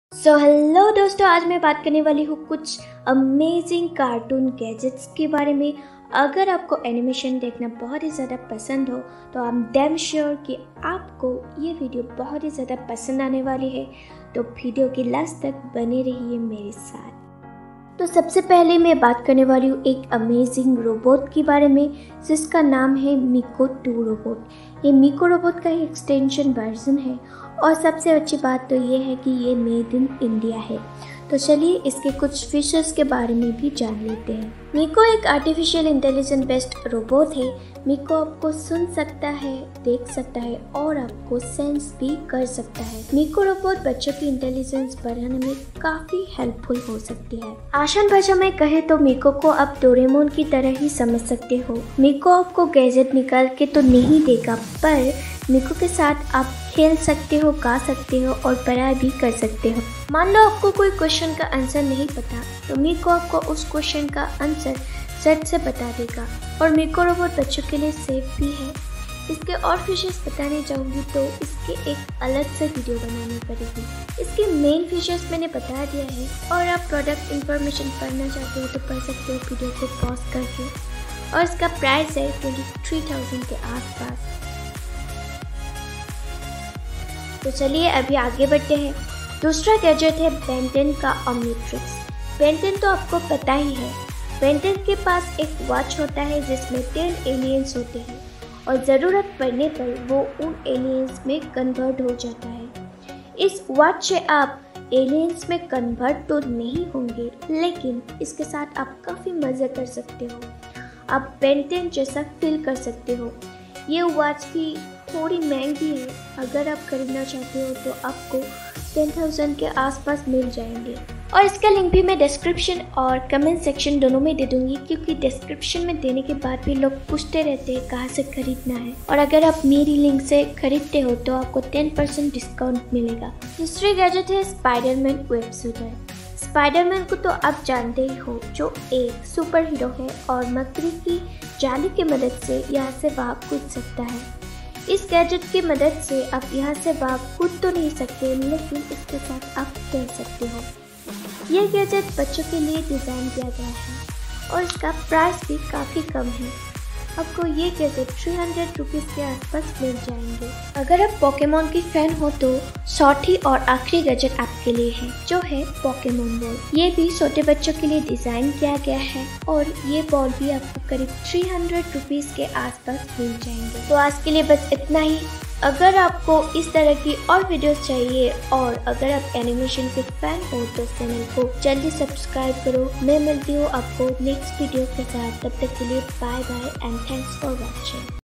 Hello दोस्तों, आज मैं बात करने वाली हूँ कुछ अमेजिंग कार्टून गैजेट्स के बारे में। अगर आपको एनिमेशन देखना बहुत ही ज़्यादा पसंद हो तो आई एम डैम श्योर कि आपको ये वीडियो बहुत ही ज़्यादा पसंद आने वाली है। तो वीडियो के लास्ट तक बने रहिए मेरे साथ। तो सबसे पहले मैं बात करने वाली हूँ एक अमेजिंग रोबोट के बारे में जिसका नाम है मीको 2 रोबोट। ये मीको रोबोट का ही एक्सटेंशन वर्जन है और सबसे अच्छी बात तो ये है कि ये मेड इन इंडिया है। तो चलिए इसके कुछ फीचर्स के बारे में भी जान लेते हैं। मीको एक आर्टिफिशियल इंटेलिजेंस बेस्ड रोबोट है। मीको आपको सुन सकता है, देख सकता है और आपको सेंस भी कर सकता है। मीको रोबोट बच्चों की इंटेलिजेंस बढ़ाने में काफी हेल्पफुल हो सकती है। आसान भाषा में कहे तो मीको को आप डोरेमोन की तरह ही समझ सकते हो। मीको आपको गैजेट निकाल के तो नहीं देगा, पर मीको के साथ आप खेल सकते हो, गा सकते हो और पढ़ाई भी कर सकते हो। मान लो आपको कोई क्वेश्चन का आंसर नहीं पता तो मीको आपको उस क्वेश्चन का आंसर झट से बता देगा। और मीको रोबोट बच्चों के लिए सेफ भी है। इसके और फीचर्स बताने जाऊंगी तो इसके एक अलग से वीडियो बनानी पड़ेगी। इसके मेन फीचर्स मैंने बता दिया है और आप प्रोडक्ट इंफॉर्मेशन पढ़ना चाहते हो तो पढ़ सकते हो वीडियो को पॉज करके। और इसका प्राइस है 23,000 के आसपास। तो चलिए अभी आगे बढ़ते हैं। दूसरा गैजेट है बेन 10 का ओमनिट्रिक्स। बेन 10 तो आपको पता ही है। बेन 10 के पास एक वॉच होता है जिसमें 10 एलियंस होते हैं और ज़रूरत पड़ने पर वो उन एलियंस में कन्वर्ट हो जाता है। इस वॉच से आप एलियंस में कन्वर्ट तो नहीं होंगे, लेकिन इसके साथ आप काफ़ी मज़े कर सकते हो। आप बेन 10 जैसा फील कर सकते हो। ये वॉच भी थोड़ी महंगी है। अगर आप खरीदना चाहते हो तो आपको 10,000 के आसपास मिल जाएंगे। और इसका लिंक भी मैं डिस्क्रिप्शन और कमेंट सेक्शन दोनों में दे दूंगी, क्योंकि डिस्क्रिप्शन में देने के बाद भी लोग पूछते रहते हैं कहाँ से खरीदना है। और अगर आप मेरी लिंक से खरीदते हो तो आपको 10% डिस्काउंट मिलेगा। दूसरी गैजेट है स्पाइडरमैन वेब शूटर। स्पाइडरमैन को तो आप जानते ही हो, जो एक सुपर हीरो है और मकड़ी की जाली की मदद से यहाँ से वहाँ कूद सकता है। इस गैजेट की मदद से आप यहाँ से वहाँ कूद तो नहीं सकते, लेकिन इसके साथ आप खेल सकते हो। यह गैजेट बच्चों के लिए डिज़ाइन किया गया है और इसका प्राइस भी काफ़ी कम है। आपको ये गैजेट 300 रुपीज़ के आसपास मिल जाएंगे। अगर आप पोकेमोन की फैन हो तो चौथी और आखिरी गैजेट आपके लिए है, जो है पोकेमोन बॉल। ये भी छोटे बच्चों के लिए डिज़ाइन किया गया है और ये बॉल भी आपको करीब 300 रुपीज़ के आसपास मिल जाएंगे। तो आज के लिए बस इतना ही। अगर आपको इस तरह की और वीडियोस चाहिए और अगर आप एनिमेशन के फैन हो तो चैनल को जल्दी सब्सक्राइब करो। मैं मिलती हूँ आपको नेक्स्ट वीडियो के साथ। तब तक के लिए bye bye and thanks for watching.